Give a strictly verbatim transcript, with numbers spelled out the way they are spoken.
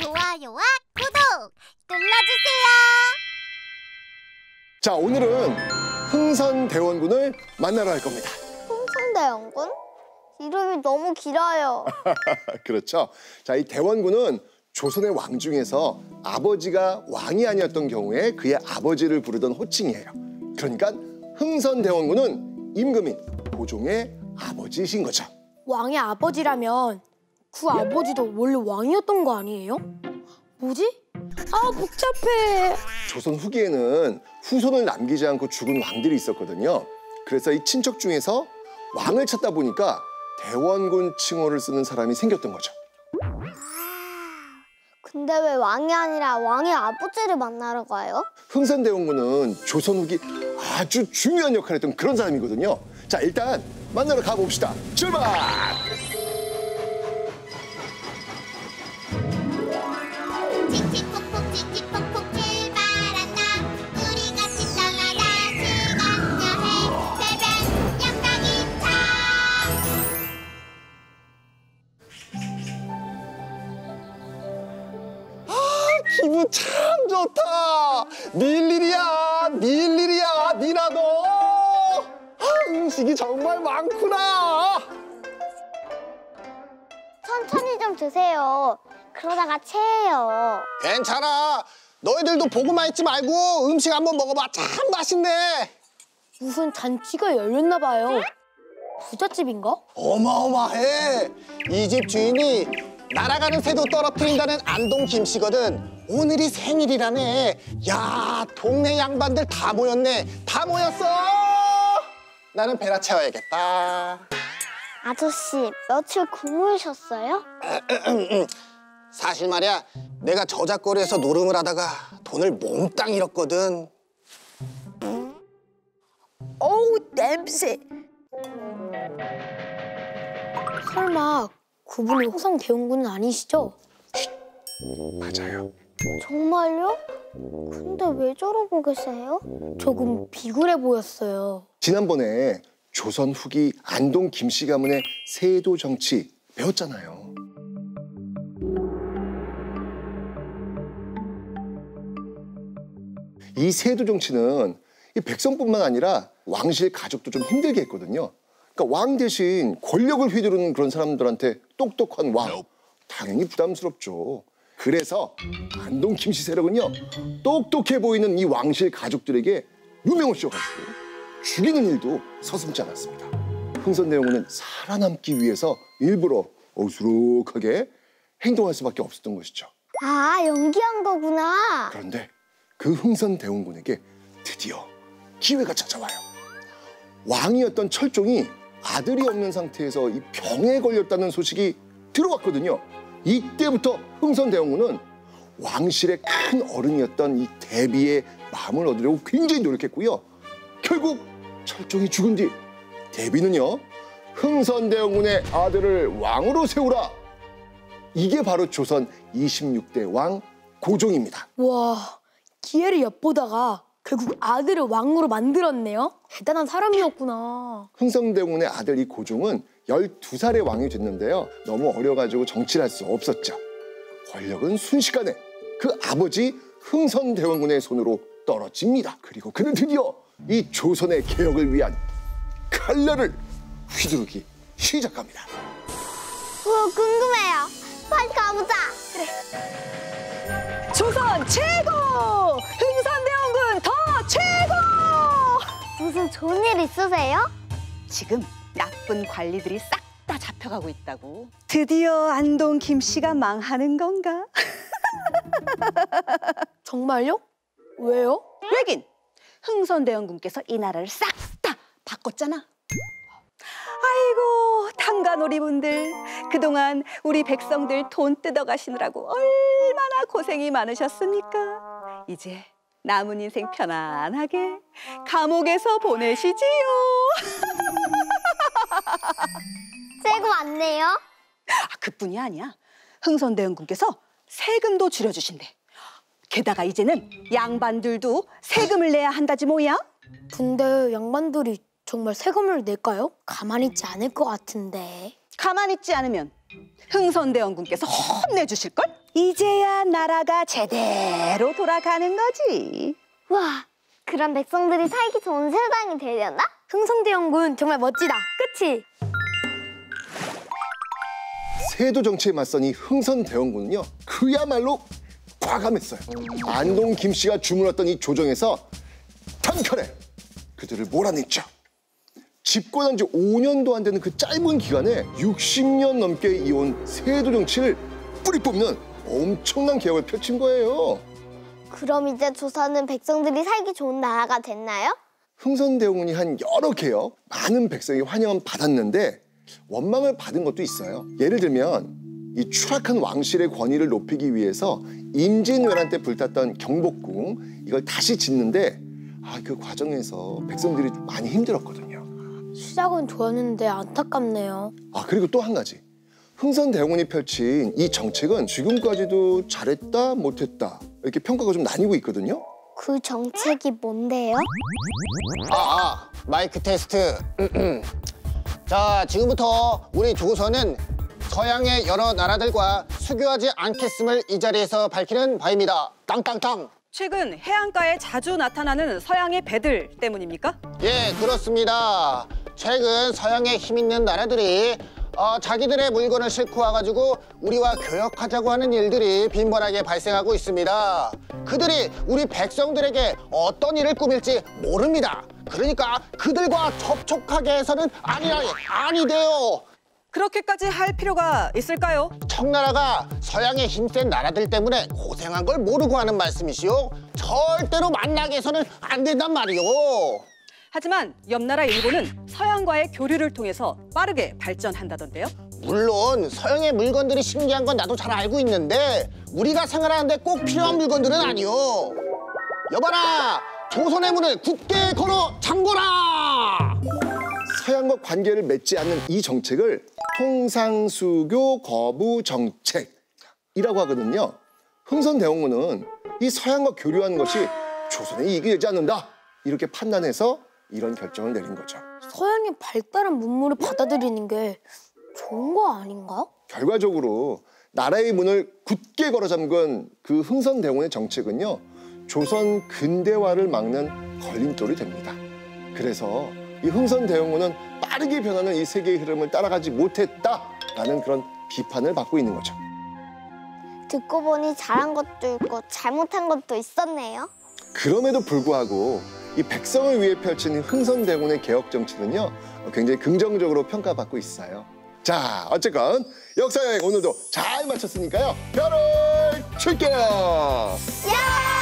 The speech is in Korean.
좋아요와 구독 눌러주세요. 자, 오늘은 흥선대원군을 만나러 갈 겁니다. 흥선대원군? 이름이 너무 길어요. 그렇죠. 자, 이 대원군은 조선의 왕 중에서 아버지가 왕이 아니었던 경우에 그의 아버지를 부르던 호칭이에요. 그러니까 흥선대원군은 임금인 고종의 아버지이신 거죠. 왕의 아버지라면 그 아버지도 원래 왕이었던 거 아니에요? 뭐지? 아, 복잡해. 조선 후기에는 후손을 남기지 않고 죽은 왕들이 있었거든요. 그래서 이 친척 중에서 왕을 찾다 보니까 대원군 칭호를 쓰는 사람이 생겼던 거죠. 근데 왜 왕이 아니라 왕의 아버지를 만나러 가요? 흥선대원군은 조선 후기 아주 중요한 역할을 했던 그런 사람이거든요. 자, 일단 만나러 가봅시다. 출발! 칙칙폭폭 칙칙폭폭 출발한다. 우리 같이 떠나다 시간 여행 새벽 역사기차. 기분 참 좋다. 밀일이야, 밀일이야, 니나도. 아, 음식이 정말 많구나. 천천히 좀 드세요. 그러다가 체해요. 괜찮아. 너희들도 보고만 있지 말고 음식 한번 먹어봐. 참 맛있네. 무슨 잔치가 열렸나 봐요. 부잣집인가? 어마어마해. 이 집 주인이 날아가는 새도 떨어뜨린다는 안동 김씨거든. 오늘이 생일이라네. 야, 동네 양반들 다 모였네. 다 모였어. 나는 배나 채워야겠다. 아저씨, 며칠 굶으셨어요? 사실 말이야, 내가 저작거리에서 노름을 하다가 돈을 몽땅 잃었거든. 어우, 냄새. 설마 그분이 흥선대원군은 아니시죠? 맞아요. 정말요? 근데 왜 저러고 계세요? 조금 비굴해 보였어요. 지난번에 조선 후기 안동 김씨 가문의 세도 정치 배웠잖아요. 이 세도 정치는 이 백성뿐만 아니라 왕실 가족도 좀 힘들게 했거든요. 그러니까 왕 대신 권력을 휘두르는 그런 사람들한테 똑똑한 왕, 당연히 부담스럽죠. 그래서 안동 김씨 세력은요, 똑똑해 보이는 이 왕실 가족들에게 유명을 씌워가지고 죽이는 일도 서슴지 않았습니다. 흥선대원군은 살아남기 위해서 일부러 어수룩하게 행동할 수밖에 없었던 것이죠. 아, 연기한 거구나. 그런데 그 흥선대원군에게 드디어 기회가 찾아와요. 왕이었던 철종이 아들이 없는 상태에서 이 병에 걸렸다는 소식이 들어왔거든요. 이때부터 흥선대원군은 왕실의 큰 어른이었던 이 대비의 마음을 얻으려고 굉장히 노력했고요. 결국 철종이 죽은 뒤 대비는요, 흥선대원군의 아들을 왕으로 세우라. 이게 바로 조선 이십육 대 왕 고종입니다. 와, 기회를 엿보다가 결국 아들을 왕으로 만들었네요. 대단한 사람이었구나. 흥선대원군의 아들 이 고종은 열두 살에 왕이 됐는데요. 너무 어려가지고 정치를 할 수 없었죠. 권력은 순식간에 그 아버지 흥선대원군의 손으로 떨어집니다. 그리고 그는 드디어 이 조선의 개혁을 위한 칼날을 휘두르기 시작합니다. 어, 궁금해요. 빨리 가보자. 조선 최고! 흥선대원군 더 최고! 무슨 좋은 일 있으세요? 지금 나쁜 관리들이 싹 다 잡혀가고 있다고. 드디어 안동 김씨가 망하는 건가? 정말요? 왜요? 왜긴 흥선대원군께서 이 나라를 싹 다 바꿨잖아. 아이고 탕가놀이분들, 그동안 우리 백성들 돈 뜯어가시느라고 얼마나 고생이 많으셨습니까? 이제 남은 인생 편안하게 감옥에서 보내시지요. 세고 많네요. 아, 그뿐이 아니야. 흥선대원군께서 세금도 줄여주신대. 게다가 이제는 양반들도 세금을 내야 한다지 뭐야? 근데 양반들이 정말 세금을 낼까요? 가만히 있지 않을 것 같은데. 가만히 있지 않으면 흥선대원군께서 혼내주실걸? 이제야 나라가 제대로 돌아가는 거지. 와, 그럼 백성들이 살기 좋은 세상이 되려나? 흥선대원군 정말 멋지다. 그치? 세도 정치에 맞선 이 흥선대원군은요, 그야말로 과감했어요. 안동 김씨가 주문했던 이 조정에서 단칼에 그들을 몰아냈죠. 집권한 지 오 년도 안 되는 그 짧은 기간에 육십 년 넘게 이어온 세도 정치를 뿌리 뽑는 엄청난 개혁을 펼친 거예요. 그럼 이제 조선은 백성들이 살기 좋은 나라가 됐나요? 흥선대원군이 한 여러 개혁, 많은 백성이 환영은 받았는데 원망을 받은 것도 있어요. 예를 들면 이 추락한 왕실의 권위를 높이기 위해서 임진왜란 때 불탔던 경복궁, 이걸 다시 짓는데 아, 그 과정에서 백성들이 많이 힘들었거든요. 시작은 좋았는데 안타깝네요. 아, 그리고 또 한 가지. 흥선대원군이 펼친 이 정책은 지금까지도 잘했다, 못했다 이렇게 평가가 좀 나뉘고 있거든요. 그 정책이 뭔데요? 아, 아 마이크 테스트. 자, 지금부터 우리 조선은 서양의 여러 나라들과 수교하지 않겠음을 이 자리에서 밝히는 바입니다. 땅땅땅. 최근 해안가에 자주 나타나는 서양의 배들 때문입니까? 예, 그렇습니다. 최근 서양의 힘 있는 나라들이 어, 자기들의 물건을 싣고 와가지고 우리와 교역하자고 하는 일들이 빈번하게 발생하고 있습니다. 그들이 우리 백성들에게 어떤 일을 꾸밀지 모릅니다. 그러니까 그들과 접촉하게 해서는 아니라 아니돼요. 그렇게까지 할 필요가 있을까요? 청나라가 서양의 힘센 나라들 때문에 고생한 걸 모르고 하는 말씀이시오? 절대로 만나게 해서는 안 된단 말이오. 하지만 옆나라 일본은 서양과의 교류를 통해서 빠르게 발전한다던데요? 물론 서양의 물건들이 신기한 건 나도 잘 알고 있는데 우리가 생활하는데 꼭 필요한 물건들은 아니오. 여봐라! 조선의 문을 굳게 걸어 잠궈라! 서양과 관계를 맺지 않는 이 정책을 통상수교 거부 정책이라고 하거든요. 흥선대원군은 이 서양과 교류하는 것이 조선에 이익이 되지 않는다 이렇게 판단해서 이런 결정을 내린 거죠. 서양의 발달한 문물을 받아들이는 게 좋은 거 아닌가? 결과적으로 나라의 문을 굳게 걸어 잠근 그 흥선대원군의 정책은요, 조선 근대화를 막는 걸림돌이 됩니다. 그래서 이 흥선대원군은 빠르게 변하는 이 세계의 흐름을 따라가지 못했다라는 그런 비판을 받고 있는 거죠. 듣고 보니 잘한 것도 있고 잘못한 것도 있었네요. 그럼에도 불구하고 이 백성을 위해 펼친 흥선대원군의 개혁 정치는요, 굉장히 긍정적으로 평가받고 있어요. 자, 어쨌건 역사여행 오늘도 잘 마쳤으니까요, 별을 칠게요. 야!